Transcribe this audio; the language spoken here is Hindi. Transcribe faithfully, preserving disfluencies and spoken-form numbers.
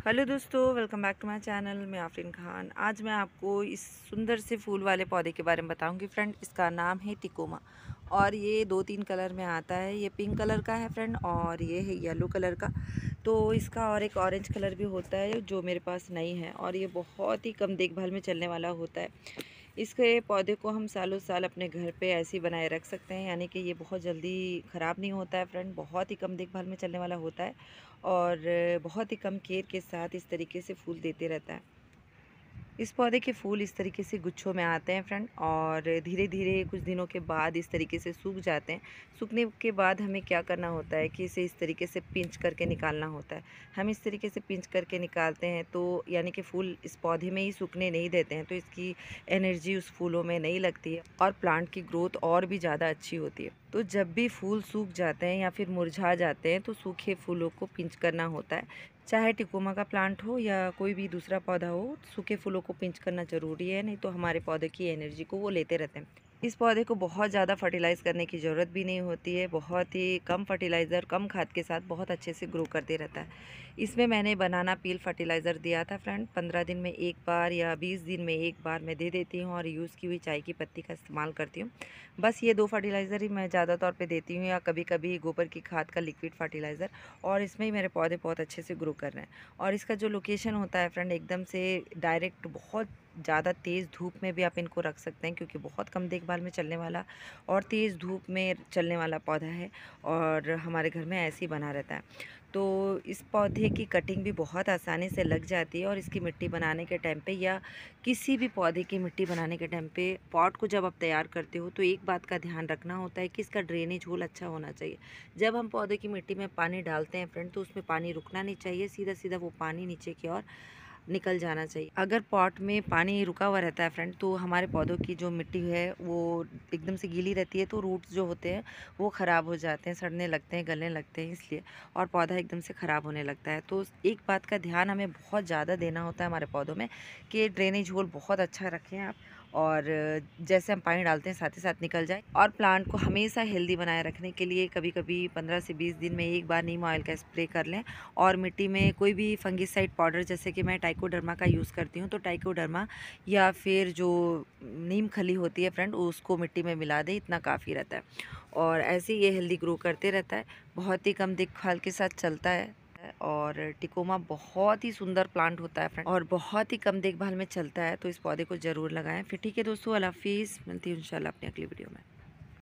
हेलो दोस्तों, welcome back to my channel. मैं आफरीन खान। आज मैं आपको इस सुंदर से फूल वाले पौधे के बारे में बताऊंगी फ्रेंड। इसका नाम है टिकोमा और ये दो तीन कलर में आता है। ये पिंक कलर का है फ्रेंड और ये है येलो कलर का। तो इसका और एक ऑरेंज कलर भी होता है जो मेरे पास नहीं है और ये बहुत ही कम देखभाल में चलने वाला होता है। इसके पौधे को हम सालों साल अपने घर पे ऐसे ही बनाए रख सकते हैं, यानी कि ये बहुत जल्दी ख़राब नहीं होता है फ्रेंड। बहुत ही कम देखभाल में चलने वाला होता है और बहुत ही कम केयर के साथ इस तरीके से फूल देते रहता है। इस पौधे के फूल इस तरीके से गुच्छों में आते हैं फ्रेंड और धीरे धीरे कुछ दिनों के बाद इस तरीके से सूख जाते हैं। सूखने के बाद हमें क्या करना होता है कि इसे इस तरीके से पिंच करके निकालना होता है। हम इस तरीके से पिंच करके निकालते हैं तो यानी कि फूल इस पौधे में ही सूखने नहीं देते हैं, तो इसकी एनर्जी उस फूलों में नहीं लगती है और प्लांट की ग्रोथ और भी ज़्यादा अच्छी होती है। तो जब भी फूल सूख जाते हैं या फिर मुरझा जाते हैं तो सूखे फूलों को पिंच करना होता है। चाहे टिकोमा का प्लांट हो या कोई भी दूसरा पौधा हो, सूखे फूलों को पिंच करना ज़रूरी है, नहीं तो हमारे पौधे की एनर्जी को वो लेते रहते हैं। इस पौधे को बहुत ज़्यादा फर्टिलाइज़ करने की ज़रूरत भी नहीं होती है। बहुत ही कम फर्टिलाइज़र, कम खाद के साथ बहुत अच्छे से ग्रो करते रहता है। इसमें मैंने बनाना पील फर्टिलाइज़र दिया था फ्रेंड। पंद्रह दिन में एक बार या बीस दिन में एक बार मैं दे देती हूँ और यूज़ की हुई चाय की पत्ती का इस्तेमाल करती हूँ। बस ये दो फर्टिलाइज़र ही मैं ज़्यादा तौर पे देती हूँ या कभी कभी गोबर की खाद का लिक्विड फर्टिलाइज़र। और इसमें ही मेरे पौधे बहुत अच्छे से ग्रो कर रहे हैं। और इसका जो लोकेशन होता है फ्रेंड, एकदम से डायरेक्ट बहुत ज़्यादा तेज़ धूप में भी आप इनको रख सकते हैं, क्योंकि बहुत कम देखभाल में चलने वाला और तेज़ धूप में चलने वाला पौधा है और हमारे घर में ऐसे ही बना रहता है। तो इस पौधे की कटिंग भी बहुत आसानी से लग जाती है और इसकी मिट्टी बनाने के टाइम पे या किसी भी पौधे की मिट्टी बनाने के टाइम पे पॉट को जब आप तैयार करते हो तो एक बात का ध्यान रखना होता है कि इसका ड्रेनेज होल अच्छा होना चाहिए। जब हम पौधे की मिट्टी में पानी डालते हैं फ्रेंड, तो उसमें पानी रुकना नहीं चाहिए, सीधा सीधा वो पानी नीचे की ओर निकल जाना चाहिए। अगर पॉट में पानी रुका हुआ रहता है फ्रेंड, तो हमारे पौधों की जो मिट्टी है वो एकदम से गीली रहती है, तो रूट्स जो होते हैं वो ख़राब हो जाते हैं, सड़ने लगते हैं, गलने लगते हैं इसलिए, और पौधा एकदम से ख़राब होने लगता है। तो एक बात का ध्यान हमें बहुत ज़्यादा देना होता है हमारे पौधों में कि ड्रेनेज होल बहुत अच्छा रखें आप, और जैसे हम पानी डालते हैं साथ ही साथ निकल जाए। और प्लांट को हमेशा हेल्दी बनाए रखने के लिए कभी कभी पंद्रह से बीस दिन में एक बार नीम ऑयल का स्प्रे कर लें। और मिट्टी में कोई भी फंगिसाइड पाउडर, जैसे कि मैं टाइकोडर्मा का यूज़ करती हूँ, तो टाइकोडर्मा या फिर जो नीम खली होती है फ्रेंड, उसको मिट्टी में मिला दें, इतना काफ़ी रहता है। और ऐसे ही ये हेल्दी ग्रो करते रहता है, बहुत ही कम देखभाल के साथ चलता है। और टिकोमा बहुत ही सुंदर प्लांट होता है फ्रेंड और बहुत ही कम देखभाल में चलता है, तो इस पौधे को ज़रूर लगाएं। फिर ठीक है दोस्तों, अल्लाह हाफिज़। मिलती हूँ इंशाल्लाह अपनी अगली वीडियो में।